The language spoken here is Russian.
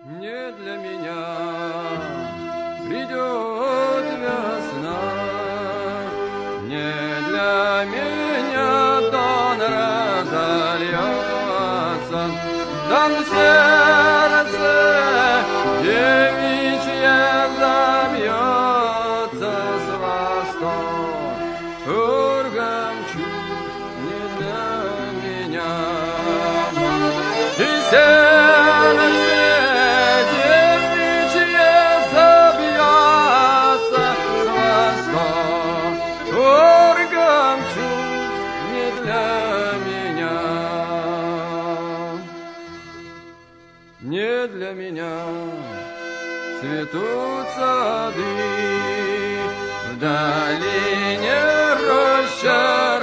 Не для меня придет весна, не для меня дон разольется, там в сердце девичье забьется с восторгом чувств не для меня. И сердце девичье забьется с восторгом чувств не для меня. Не для меня цветут сады, в долине роща